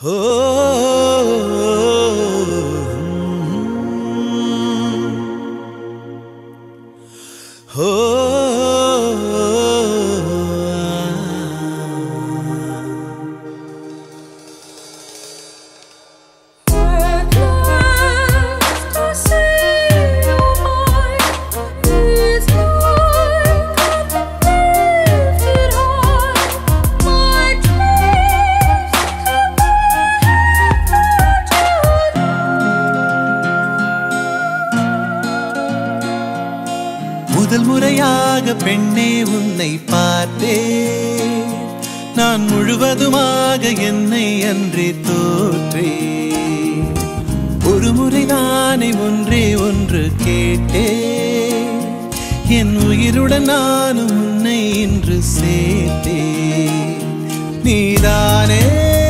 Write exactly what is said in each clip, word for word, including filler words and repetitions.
முதல் முறையாக பெண்ணே உன்னை பார்த்தேன், நான் முழுவதுமாக என்னை அன்றே தோற்றேன். ஒரு முறை நானே ஒன்றே ஒன்று கேட்டேன், என் உயிருடன் நானும் உன்னை இன்று சேர்த்தேன். நீதானே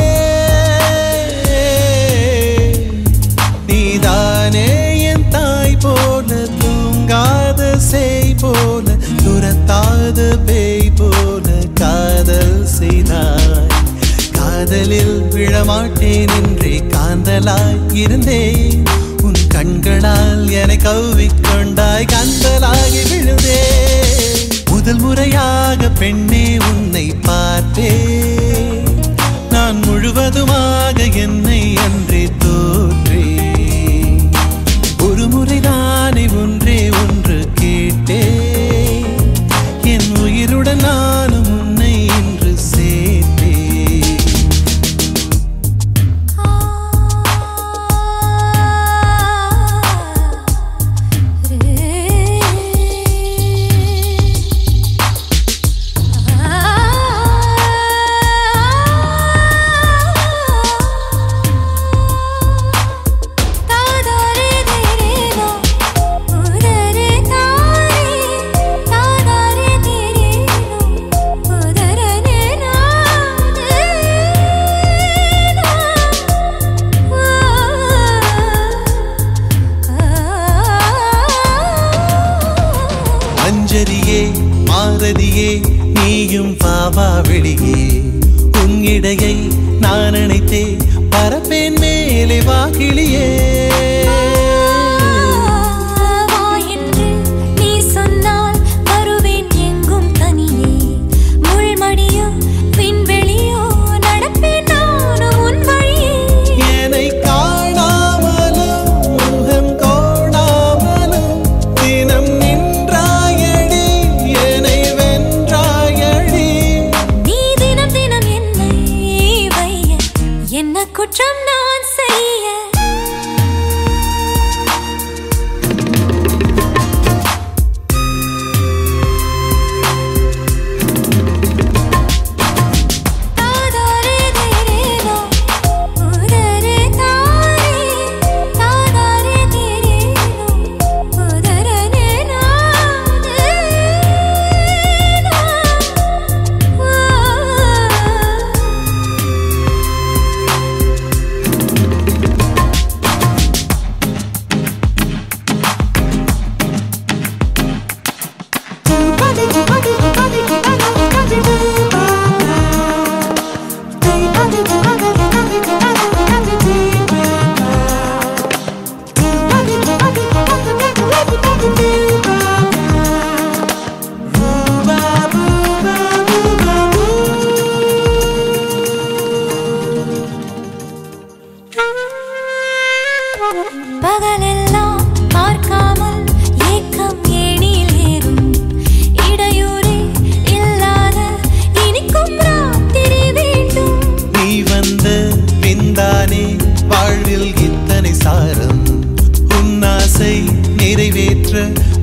நீதானே என் தாய் போல, தூங்காத சேய் போல, துரத்தாத பேய் போல காதல் செய்தாய். காதலில் விழமாட்டேன் என்றே காந்தலாய் இருந்தேன், உன் கண்களால் என்னை கவ்விக்கொண்டாய், காந்தலாகி விழுந்தேன். முதல் முறையாக பெண்ணே உன்னை பார்த்தேன், நான் முழுவதுமாக என்னை அன்றே தோற்றேன். ஒரு முறை நானே ஒன்றே ஒன்று கேட்டேன், என் உயிருடன் நானும் உன்னை இன்று சேர்த்தேன். மஞ்சரியே மாரதியே நீயும் பாவா வெளியே, உன் இடையை நான் அணைத்தே பரப்பேன் மேலே வாகிலியே. குற்றம் நான் செய்ய பகலெல்லாம் பார்க்காமல் ஏக்கம் ஏணியில் ஏறும், இடையூறே இல்லாத இனிக்கும் ராத்திரி வேண்டும். நீ வந்த பின்தானே வாழ்வில் இத்தனை சாரம், உன் ஆசை நிறைவேற்ற